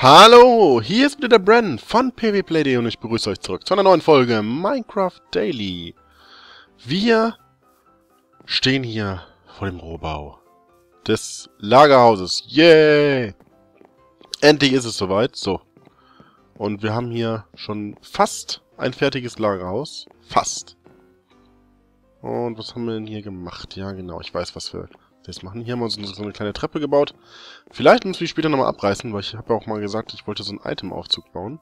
Hallo, hier ist wieder der Bren von pvplay.de und ich begrüße euch zurück zu einer neuen Folge Minecraft Daily. Wir stehen hier vor dem Rohbau des Lagerhauses. Yay! Endlich ist es soweit. So. Und wir haben hier schon fast ein fertiges Lagerhaus. Fast. Und was haben wir denn hier gemacht? Ja, genau, ich weiß, was wir jetzt machen. Hier haben wir uns so eine kleine Treppe gebaut. Vielleicht müssen wir später nochmal abreißen, weil ich habe ja auch mal gesagt, ich wollte so einen Itemaufzug bauen.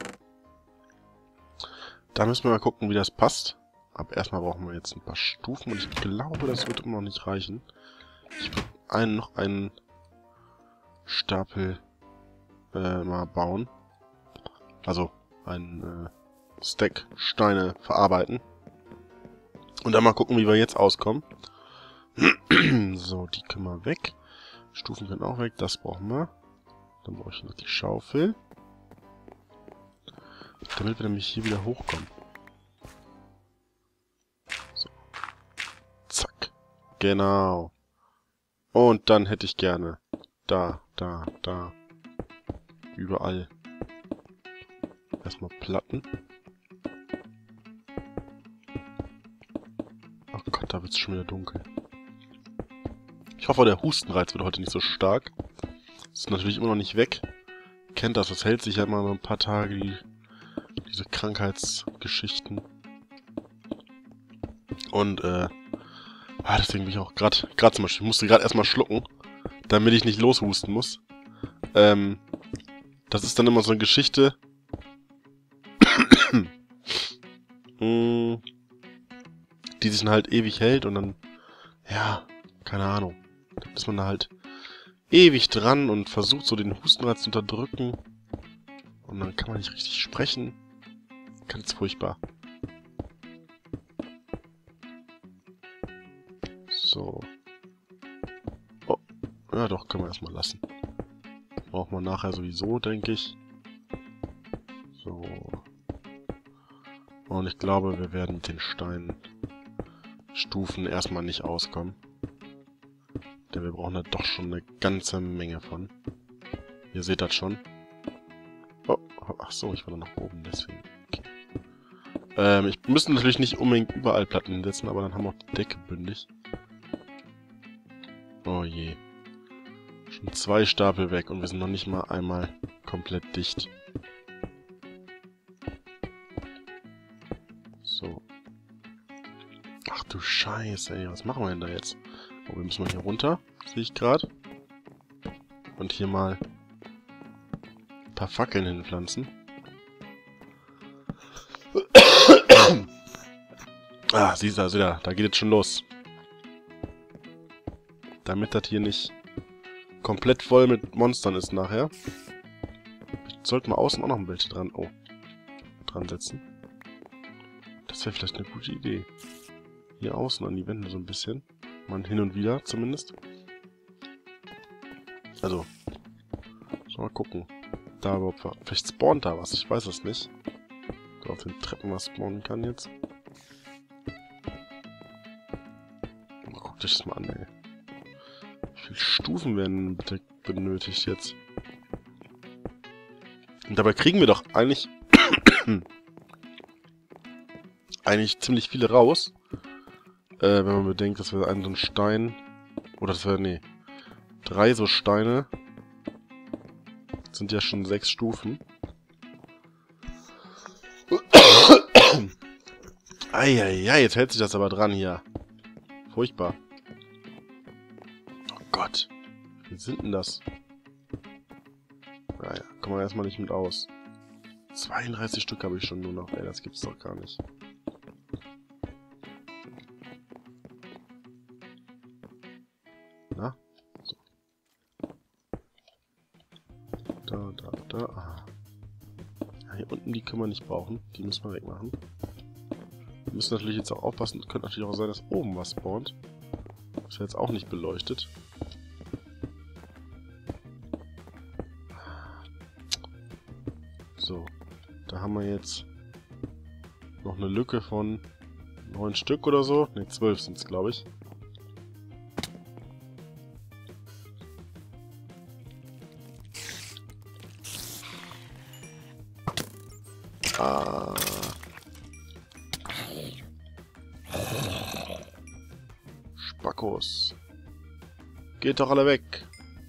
Da müssen wir mal gucken, wie das passt. Aber erstmal brauchen wir jetzt ein paar Stufen und ich glaube, das wird immer noch nicht reichen. Ich würde noch einen Stapel mal bauen. Also einen Stack Steine verarbeiten. Und dann mal gucken, wie wir jetzt auskommen. So, die können wir weg. Stufen können auch weg, das brauchen wir. Dann brauche ich noch die Schaufel. Damit wir nämlich hier wieder hochkommen. So. Zack. Genau. Und dann hätte ich gerne da. Überall. Erstmal Platten. Oh Gott, da wird es schon wieder dunkel. Ich hoffe, der Hustenreiz wird heute nicht so stark. Ist natürlich immer noch nicht weg. Kennt das, hält sich ja immer so ein paar Tage, diese Krankheitsgeschichten. Und, deswegen bin ich auch gerade zum Beispiel, ich musste gerade erstmal schlucken, damit ich nicht loshusten muss. Das ist dann immer so eine Geschichte, die sich dann halt ewig hält und dann, ja, keine Ahnung. Da ist man da halt ewig dran und versucht so den Hustenreiz zu unterdrücken. Und dann kann man nicht richtig sprechen. Ganz furchtbar. So. Oh. Ja doch, können wir erstmal lassen. Braucht man nachher sowieso, denke ich. So. Und ich glaube, wir werden mit den Steinstufen erstmal nicht auskommen. Denn wir brauchen da doch schon eine ganze Menge von. Ihr seht das schon. Oh, ach so, ich war da nach oben, deswegen. Okay. Ich müsste natürlich nicht unbedingt überall Platten hinsetzen, aber dann haben wir auch die Decke bündig. Oh je. Schon 2 Stapel weg und wir sind noch nicht mal einmal komplett dicht. So. Ach du Scheiße, ey, was machen wir denn da jetzt? Oh, wir müssen mal hier runter, sehe ich gerade. Und hier mal ein paar Fackeln hinpflanzen. Ah, siehst du, also da geht es schon los. Damit das hier nicht komplett voll mit Monstern ist nachher. Ich sollte mal außen auch noch ein Bild dran setzen. Das wäre vielleicht eine gute Idee. Hier außen an die Wände so ein bisschen. Mal hin und wieder zumindest. Also. Mal gucken. Da überhaupt war. Vielleicht spawnt da was. Ich weiß es nicht. Da auf den Treppen was spawnen kann jetzt. Guckt euch das mal an, ey. Wie viele Stufen werden bitte benötigt jetzt? Und dabei kriegen wir doch eigentlich ziemlich viele raus. Wenn man bedenkt, dass wir so einen Stein... Oder das wäre... Nee. 3 so Steine. Das sind ja schon 6 Stufen. Eieiei, jetzt hält sich das aber dran hier. Furchtbar. Oh Gott. Wie sind denn das? Naja, kommen wir erstmal nicht mit aus. 32 Stück habe ich schon nur noch. Ey, das gibt's doch gar nicht. Na? So. Da. Ah. Ja, hier unten, die können wir nicht brauchen. Die müssen wir wegmachen. Wir müssen natürlich jetzt auch aufpassen. Es könnte natürlich auch sein, dass oben was spawnt. Das ist jetzt auch nicht beleuchtet. So. Da haben wir jetzt noch eine Lücke von 9 Stück oder so. Ne, 12 sind es, glaube ich. Ah. Spackos. Geht doch alle weg.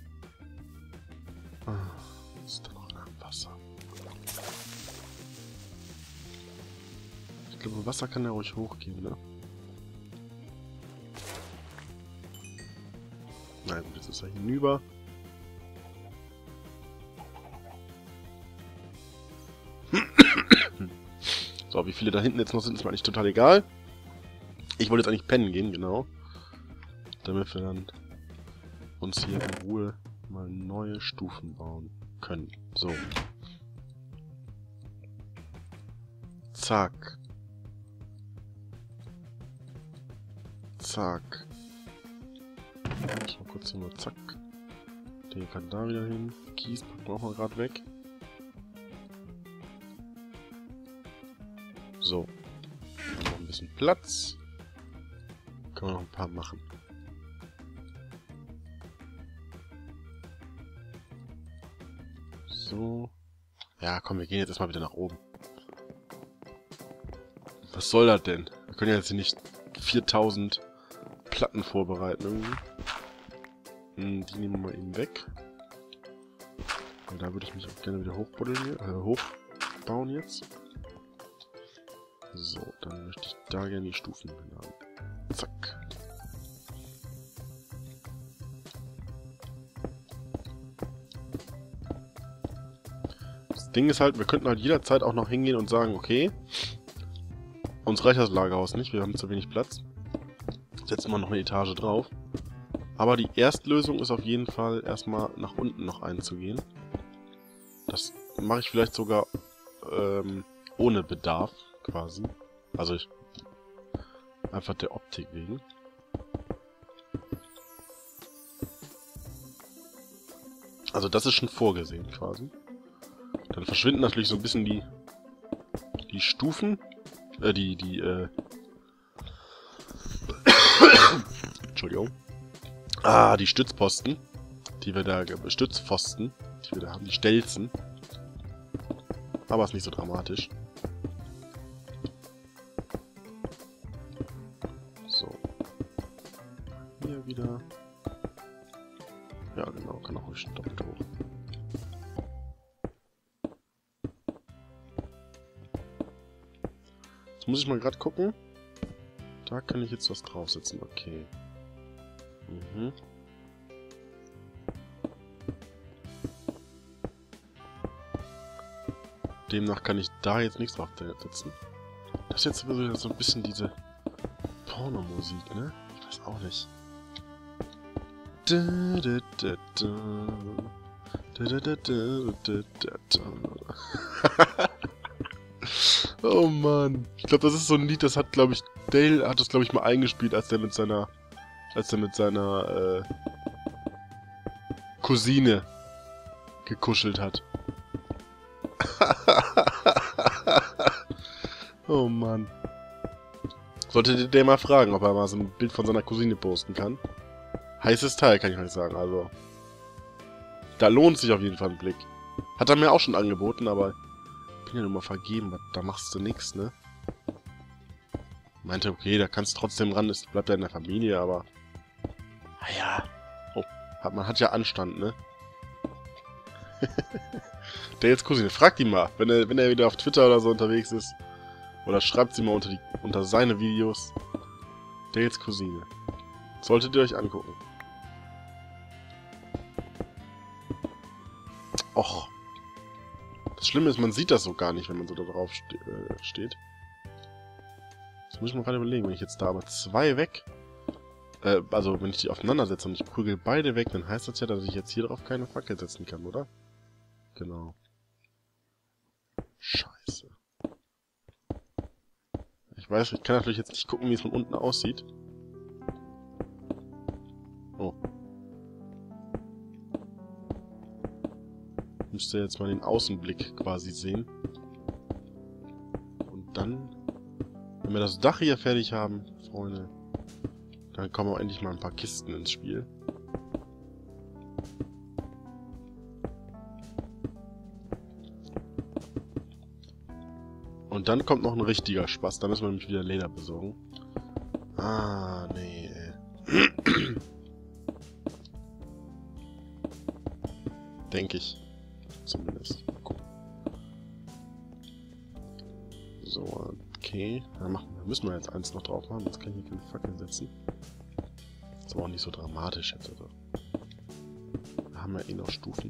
Ah, ist da noch ein Wasser? Ich glaube, Wasser kann ja ruhig hochgehen, ne? Nein, gut, jetzt ist er hinüber. So, wie viele da hinten jetzt noch sind, ist mir eigentlich total egal. Ich wollte jetzt eigentlich pennen gehen, genau. Damit wir dann uns hier in Ruhe mal neue Stufen bauen können. So. Zack. Zack. Ich mal kurz hier mal zack. Der kann da wieder hin. Kies brauchen wir gerade weg. So. Noch ein bisschen Platz. Können wir noch ein paar machen. So. Ja, komm, wir gehen jetzt erstmal wieder nach oben. Was soll das denn? Wir können ja jetzt hier nicht 4000 Platten vorbereiten irgendwie. Die nehmen wir mal eben weg. Und da würde ich mich auch gerne wieder hochbauen jetzt. So, dann möchte ich da gerne die Stufen haben. Zack. Das Ding ist halt, wir könnten halt jederzeit auch noch hingehen und sagen, okay, uns reicht das Lagerhaus nicht, wir haben zu wenig Platz. Setzen wir noch eine Etage drauf. Aber die Erstlösung ist auf jeden Fall erstmal nach unten noch einzugehen. Das mache ich vielleicht sogar ohne Bedarf quasi. Also einfach der Optik wegen. Also das ist schon vorgesehen quasi. Dann verschwinden natürlich so ein bisschen die Stufen. Entschuldigung. Ah, die Stützposten. Stützpfosten. Die wir da haben. Die Stelzen. Aber ist nicht so dramatisch. So. Hier wieder. Ja, genau. Kann auch ruhig doppelt hoch. Jetzt muss ich mal gerade gucken. Da kann ich jetzt was draufsetzen. Okay. Mhm. Demnach kann ich da jetzt nichts draufsetzen. Das ist jetzt so ein bisschen diese Pornomusik, ne? Ich weiß auch nicht. Oh Mann. Ich glaube, das ist so ein Lied, das hat, glaube ich, Dale hat das, glaube ich, mal eingespielt, als der mit seiner Cousine gekuschelt hat. Oh Mann. Solltet ihr mal fragen, ob er mal so ein Bild von seiner Cousine posten kann. Heißes Teil, kann ich euch sagen, also. Da lohnt sich auf jeden Fall ein Blick. Hat er mir auch schon angeboten, aber ich bin ja nur mal vergeben, da machst du nichts, ne? Meinte, okay, da kannst du trotzdem ran, es bleibt ja in der Familie, aber... Naja. Oh, man hat ja Anstand, ne? Dales Cousine, fragt ihn mal, wenn er wieder auf Twitter oder so unterwegs ist. Oder schreibt sie mal unter seine Videos. Dales Cousine. Solltet ihr euch angucken. Och. Das Schlimme ist, man sieht das so gar nicht, wenn man so da drauf steht. Das muss ich mal gerade überlegen, wenn ich jetzt da aber 2 weg... also wenn ich die aufeinander setze und ich prügel beide weg, dann heißt das ja, dass ich jetzt hier drauf keine Fackel setzen kann, oder? Genau. Scheiße. Ich weiß, ich kann natürlich jetzt nicht gucken, wie es von unten aussieht. Oh. Müsst ihr jetzt mal den Außenblick quasi sehen. Und dann, wenn wir das Dach hier fertig haben, Freunde, dann kommen auch endlich mal ein paar Kisten ins Spiel. Und dann kommt noch ein richtiger Spaß. Da müssen wir nämlich wieder Leder besorgen. Ah, nee, ey. Denke ich. Zumindest. Gucken. So, okay. Dann müssen wir jetzt eins noch drauf machen. Jetzt kann ich hier keine Fackeln setzen. Ist aber auch nicht so dramatisch jetzt. Also. Da haben wir eh noch Stufen.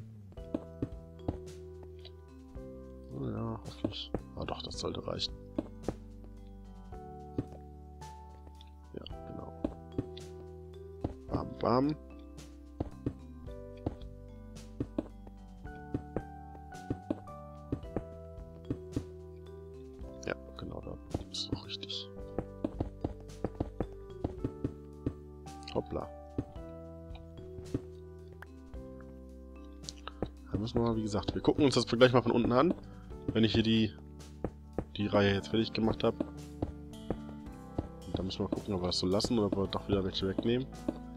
Oh ja, hoffentlich. Ah doch, das sollte reichen. Ja, genau. Bam, bam. Ja, genau, da ist auch richtig. Hoppla. Da müssen wir mal, wie gesagt, wir gucken uns das gleich mal von unten an, wenn ich hier die Reihe jetzt fertig gemacht habe. Und dann müssen wir gucken, ob wir das so lassen oder ob wir doch wieder welche wegnehmen.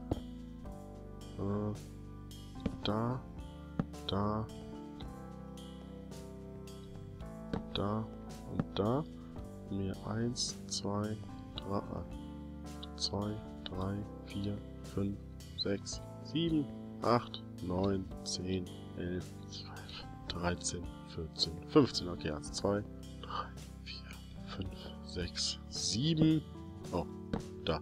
Da, da, da und da. Mir 1, 2, 3, 4, 5, 6, 7, 8, 9, 10, 11, 12, 13, 14, 15. Okay, 1, 2, 3, 4, 5, 6, 7. Oh, da.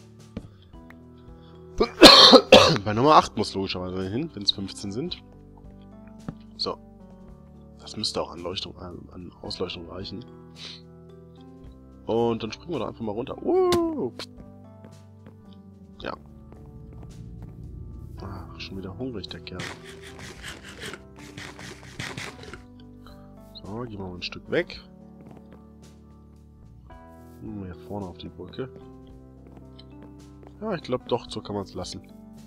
Bei Nummer 8 muss logischerweise hin, wenn es 15 sind. So. Das müsste auch an Ausleuchtung reichen. Und dann springen wir da einfach mal runter. Ja. Ach, schon wieder hungrig, der Kerl. So, gehen wir mal ein Stück weg. Hier vorne auf die Brücke. Ja, ich glaube doch, so kann man es lassen.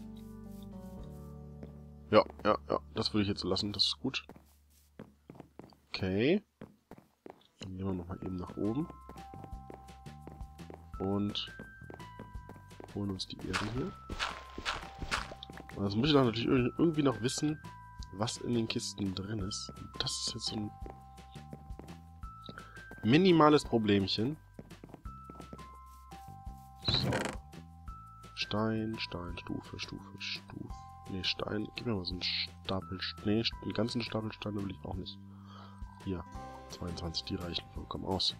Ja, das würde ich jetzt so lassen, das ist gut. Okay. Dann gehen wir nochmal eben nach oben. Und holen uns die Erde hier. Und das muss ich dann natürlich irgendwie noch wissen, was in den Kisten drin ist. Und das ist jetzt so ein minimales Problemchen. So. Stein, Stufe. Ne, Stein. Gib mir mal so einen Stapel. Ne, einen ganzen Stapel Steine will ich auch nicht. Hier. 22, die reichen vollkommen aus.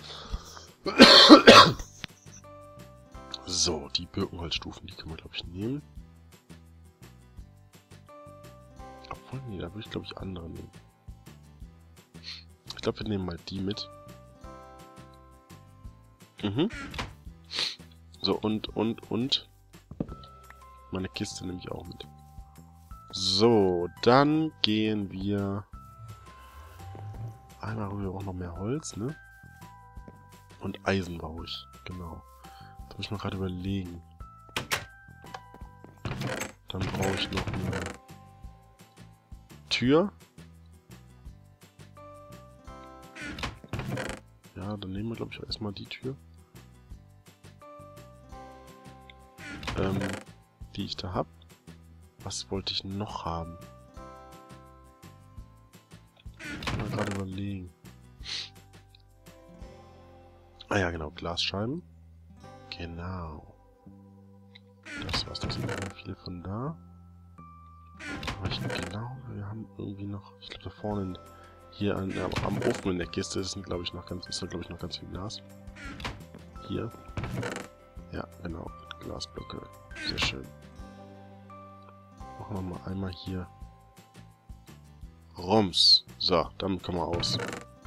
So, die Birkenholzstufen, die können wir, glaube ich, nehmen. Obwohl, nee, da würde ich, glaube ich, andere nehmen. Ich glaube, wir nehmen mal die mit. So, und. Meine Kiste nehme ich auch mit. So, dann gehen wir... Einmal brauchen wir auch noch mehr Holz, ne? Und Eisen brauche ich, genau. Da muss ich mal gerade überlegen. Dann brauche ich noch eine Tür. Ja, dann nehmen wir, glaube ich, erstmal die Tür. Die ich da habe. Was wollte ich noch haben? Mal gerade überlegen. Ah ja, genau, Glasscheiben. Genau. Das war's, das sind viele von da. Aber ich glaube, wir haben irgendwie noch... Ich glaube, da vorne hier am Ofen in der Kiste ist, glaube ich, noch ganz viel Glas. Hier. Ja, genau. Glasblöcke. Sehr schön. Machen wir mal einmal hier. Rums. So, damit kommen wir aus.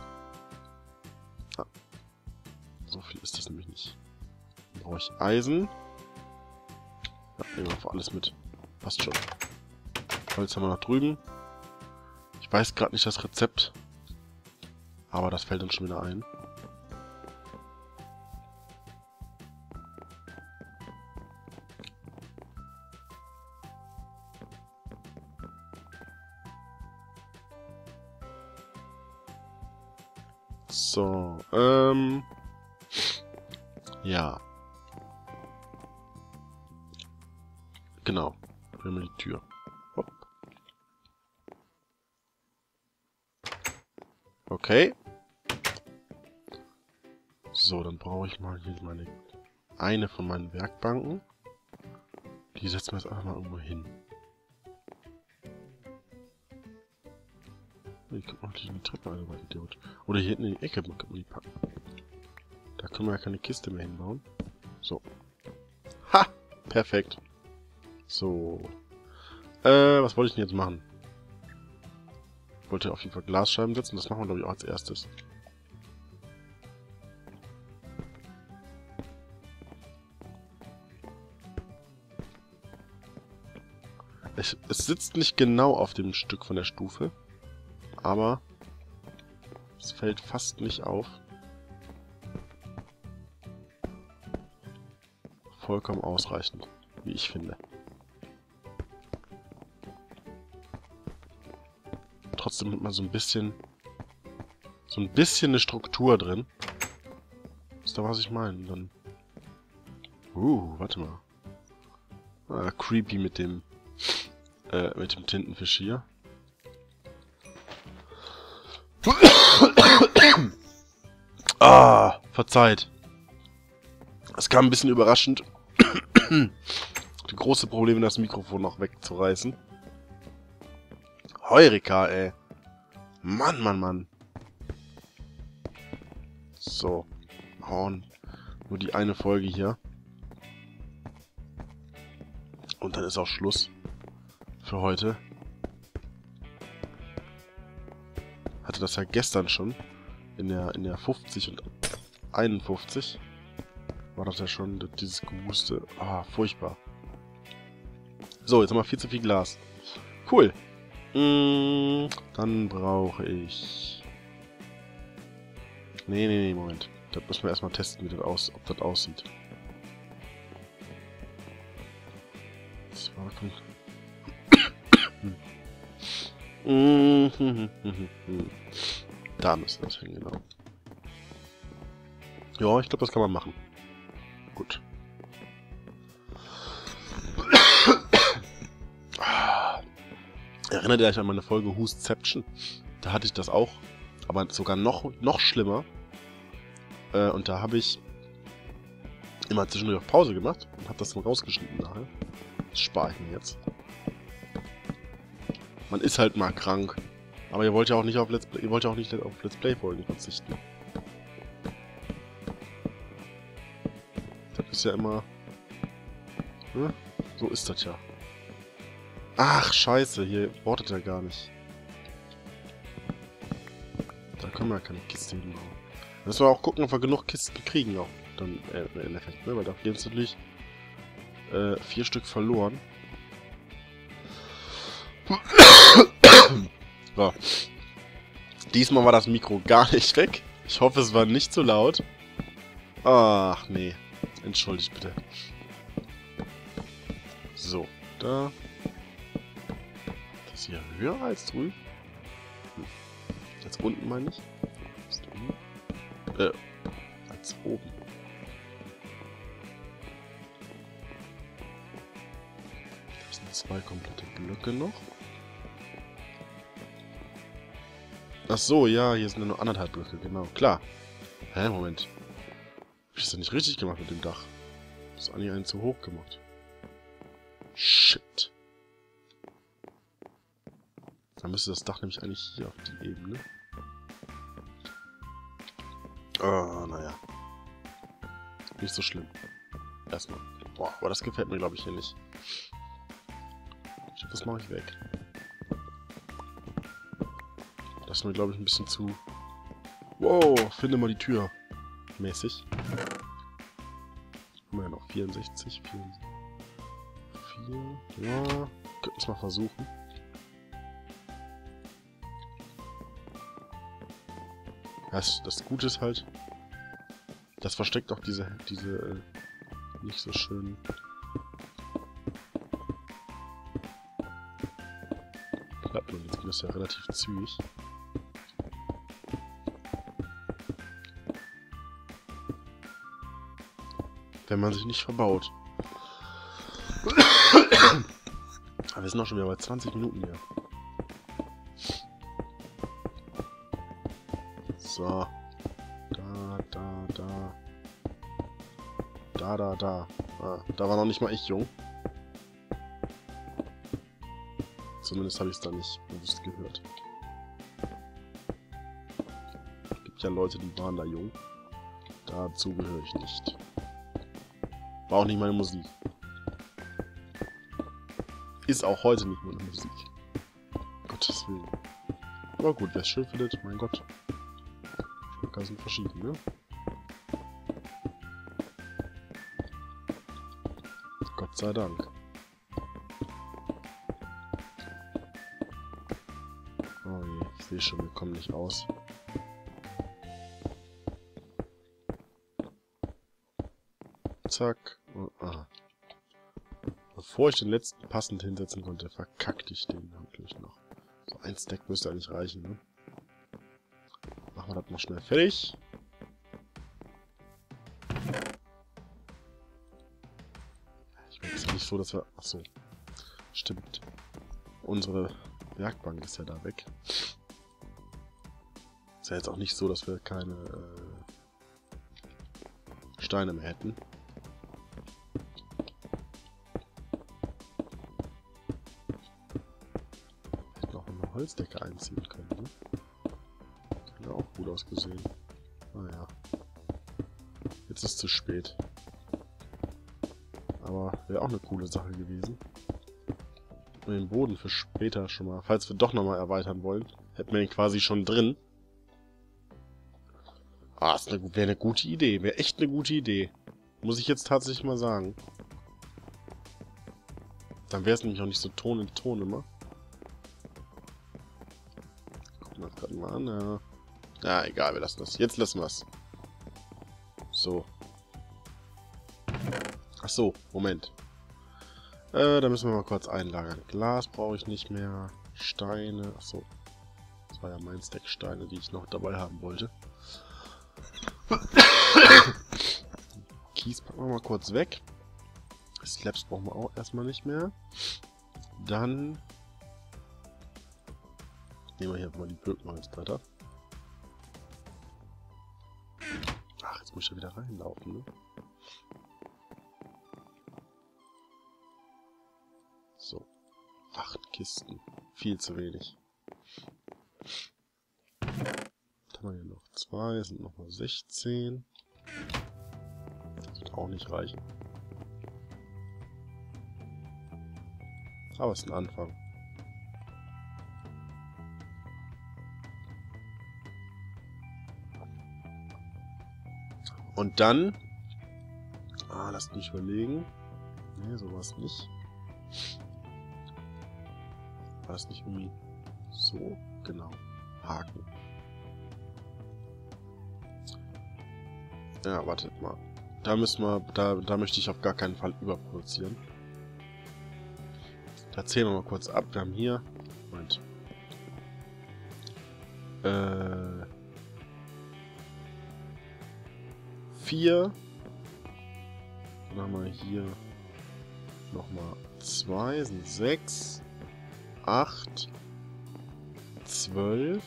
Ah. So viel ist das nämlich nicht. Dann brauche ich Eisen. Ja, nehmen wir einfach alles mit. Passt schon. Holz haben wir noch drüben. Ich weiß gerade nicht das Rezept. Aber das fällt uns schon wieder ein. So, ja. Genau. Nehmen wir die Tür. Hopp. Okay. So, dann brauche ich mal hier eine von meinen Werkbanken. Die setzen wir jetzt einfach mal irgendwo hin. Ich kann auch die Treppe eine weiter, Idiot. Oder hier hinten in die Ecke kann man die packen. Da können wir ja keine Kiste mehr hinbauen. So. Ha! Perfekt. So. Was wollte ich denn jetzt machen? Ich wollte auf jeden Fall Glasscheiben setzen. Das machen wir, glaube ich, auch als erstes. Es sitzt nicht genau auf dem Stück von der Stufe. Aber es fällt fast nicht auf. Vollkommen ausreichend, wie ich finde. Trotzdem hat man so ein bisschen eine Struktur drin. Ist da was ich meine? Dann. Warte mal. Ah, creepy mit dem Tintenfisch hier. Ah, verzeiht. Es kam ein bisschen überraschend. Die große Probleme, das Mikrofon noch wegzureißen. Heureka, ey. Mann, Mann, Mann. So. Hauen. Nur die eine Folge hier. Und dann ist auch Schluss. Für heute. Hatte das ja gestern schon. In der 50 und 51. War das ja schon dieses Gehuste. Ah, furchtbar. So, jetzt haben wir viel zu viel Glas. Cool. Dann brauche ich... Nee, Moment. Da müssen wir erstmal testen, wie das ob das aussieht. Das war Da müsste das hin, genau. Ja, ich glaube, das kann man machen. Gut. Erinnert ihr euch an meine Folge Who'sception? Da hatte ich das auch, aber sogar noch schlimmer. Und da habe ich immer zwischendurch auf Pause gemacht und habe das dann rausgeschnitten nachher. Das spare ich mir jetzt. Man ist halt mal krank. Aber ihr wollt ja auch nicht auf Let's Play-Folgen verzichten. Das ist ja immer... Ne? So ist das ja. Ach, scheiße, hier wortet er gar nicht. Da können wir ja keine Kiste hinbauen. Müssen wir auch gucken, ob wir genug Kisten kriegen auch. Dann, im Endeffekt, ne? Weil da gehen es natürlich 4 Stück verloren. So. Diesmal war das Mikro gar nicht weg. Ich hoffe, es war nicht zu laut. Ach, nee. Entschuldigt bitte. So, da. Das hier höher als drüben? Als unten meine ich? Als oben. Das sind 2 komplette Blöcke noch. Ach so, ja, hier sind ja nur 1,5 Blöcke, genau. Klar. Hä, Moment. Hab ich das nicht richtig gemacht mit dem Dach? Das ist eigentlich einen zu hoch gemacht. Shit. Dann müsste das Dach nämlich eigentlich hier auf die Ebene. Ah, naja. Nicht so schlimm. Erstmal. Boah, aber das gefällt mir, glaube ich, hier nicht. Ich glaube, das mache ich weg. Das ist mir, glaube ich, ein bisschen zu... Wow, finde mal die Tür. Mäßig. Haben wir ja noch 64, 4. Ja, könnten es mal versuchen. Das Gute ist halt, das versteckt auch diese nicht so schönen Platten. Und jetzt geht das ja relativ zügig. Wenn man sich nicht verbaut. Aber wir sind auch schon wieder bei 20 Minuten hier. So. Da. Da. Da. Ah, da war noch nicht mal ich jung. Zumindest habe ich es da nicht bewusst gehört. Es gibt ja Leute, die waren da jung. Dazu gehöre ich nicht. War auch nicht meine Musik. Ist auch heute nicht meine Musik. Gottes Willen. Aber gut, wer es schön findet, mein Gott. Geschmäcker sind verschieden, ne? Gott sei Dank. Oh je, ich sehe schon, wir kommen nicht aus. Zack. Ah. Bevor ich den letzten passend hinsetzen konnte, verkackte ich den wirklich noch. So, ein Stack müsste eigentlich reichen, ne? Machen wir das mal schnell fertig. Ich meine, es ist ja nicht so, dass wir... Achso. Stimmt. Unsere Werkbank ist ja da weg. Ist ja jetzt auch nicht so, dass wir keine Steine mehr hätten. Hätten auch eine Holzdecke einziehen können, ne? Hätte auch gut ausgesehen. Naja. Jetzt ist es zu spät. Aber wäre auch eine coole Sache gewesen. Und den Boden für später schon mal, falls wir doch nochmal erweitern wollen, hätten wir ihn quasi schon drin. Ah, wäre eine gute Idee. Wäre echt eine gute Idee. Muss ich jetzt tatsächlich mal sagen. Dann wäre es nämlich auch nicht so Ton in Ton immer. Gucken wir das gerade mal an. Ja. Ja, egal, wir lassen das. Jetzt lassen wir es. So. Ach so, Moment. Da müssen wir mal kurz einlagern. Glas brauche ich nicht mehr. Steine. Ach so. Das war ja mein Stack Steine, die ich noch dabei haben wollte. Kies packen wir mal kurz weg. Slabs brauchen wir auch erstmal nicht mehr. Dann nehmen wir hier mal die Birkenholzbretter. Ach, jetzt muss ich ja wieder reinlaufen, ne? So. 8 Kisten. Viel zu wenig. Dann haben wir hier noch 2, sind nochmal 16. Das wird auch nicht reichen. Aber es ist ein Anfang. Und dann... Ah, lasst mich überlegen. Ne, sowas nicht. War das nicht irgendwie so? Genau. Haken. Ja, wartet mal. Da müssen wir... Da möchte ich auf gar keinen Fall überproduzieren. Da zählen wir mal kurz ab. Wir haben hier... Moment. 4. Dann haben wir hier nochmal 2, sind 6, 8, 12,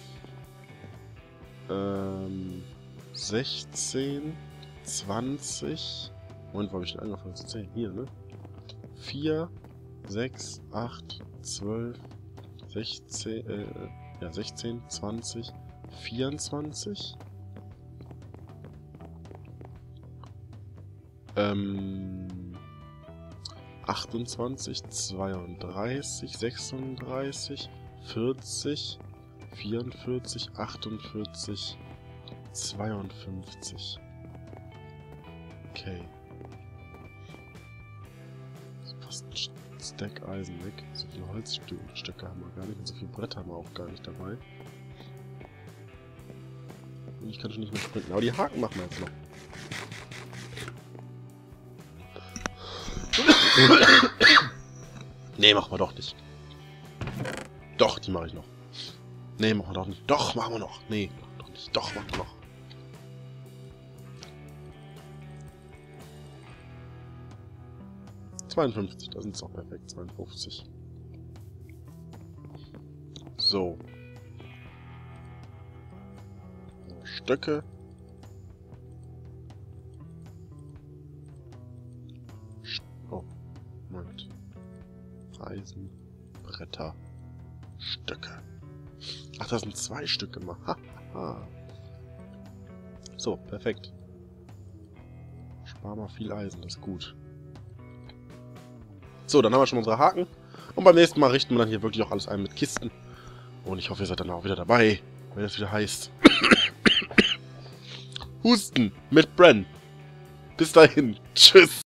16, 20. Moment, wo habe ich denn angefangen zu zählen? Hier, ne? 4, 6, 8, 12, 16, ja, 16, 20, 24. 28, 32, 36, 40, 44, 48, 52. Okay. Fast ein Stack Eisen weg. So viele Holzstöcke haben wir gar nicht und so viele Bretter haben wir auch gar nicht dabei. Und ich kann schon nicht mehr sprinten. Aber die Haken machen wir jetzt noch. Nee, machen wir doch nicht. Doch, die mache ich noch. Nee, machen wir doch nicht. Doch, machen wir noch. Nee, machen wir doch nicht. Doch, machen wir noch. ...52, da sind es auch perfekt. 52. So. Stöcke. Eisenbretter. Stöcke. Ach, das sind 2 Stücke mal. So, perfekt. Spar mal viel Eisen, das ist gut. So, dann haben wir schon unsere Haken. Und beim nächsten Mal richten wir dann hier wirklich auch alles ein mit Kisten. Und ich hoffe, ihr seid dann auch wieder dabei, wenn es wieder heißt. Husten mit Bren. Bis dahin. Tschüss.